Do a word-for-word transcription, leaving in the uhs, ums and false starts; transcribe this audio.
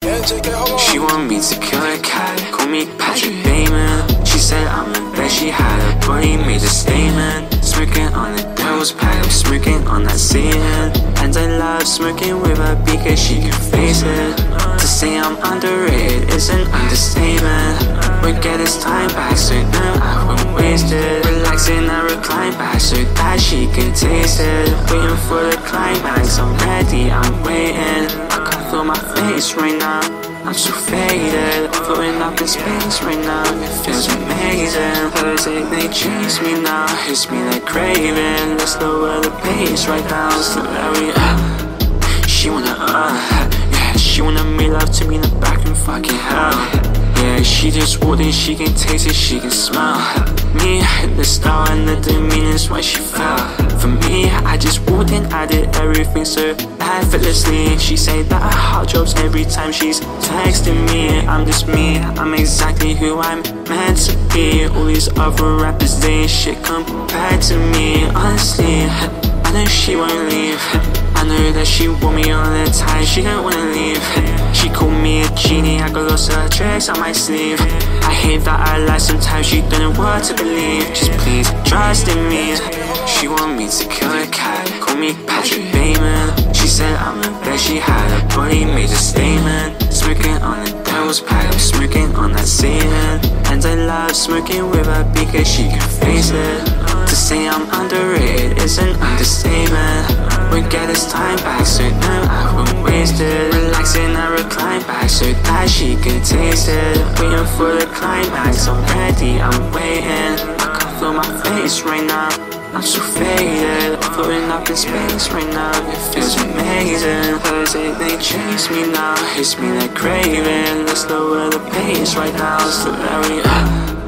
She want me to kill a cat, call me Patrick Bateman. She said I'm in bed, she had her body made a statement. Smirking on the devil's pack, I'm smirking on that Satan. And I love smirking with her because she can face it. To say I'm underrated is an understatement. We'll get this time back so now I won't waste it. Relaxing, I recline back so that she can taste it. Waiting for the climax, I'm ready, I'm waiting. I can't feel my face right now, I'm so faded. Floating up in space right now, it feels amazing. Her take, they chase me now, hits me like craving. Let's lower the pace right now, so that we uh, she wanna uh, yeah, she wanna make love to me in the back and fucking hell. Yeah, she just walked in, she can taste it, she can smell me, the style and the demeanor's why she fell for me. I just walked in, I did everything so effortlessly. She said that her heart drops every time she's texting me. I'm just me, I'm exactly who I'm meant to be. All these other rappers, they ain't shit compared to me. Honestly, I know she won't leave. I know that she want me all the time, she don't wanna leave. She called me a genie, I got lots of tricks on my sleeve. I hate that I lie sometimes, she don't know what to believe. Just please, trust in me. She want me to kill a cat, call me Patrick Bateman. She said I'm in bed, she had her body made a statement. Smirking on the devil's pack, I'm smirking on that Satan. And I love smirking with her because she can face it. To say I'm underrated is an understatement. We'll get this time back so now I won't waste it. Relaxing, I recline back so that she can taste it. Waiting for the climax, I'm ready, I'm waiting. I can't feel my face right now, I'm so faded. Floating up in space right now, it feels amazing. Her take, they chase me now, hits me like craving. Let's lower the pace right now so that we uh,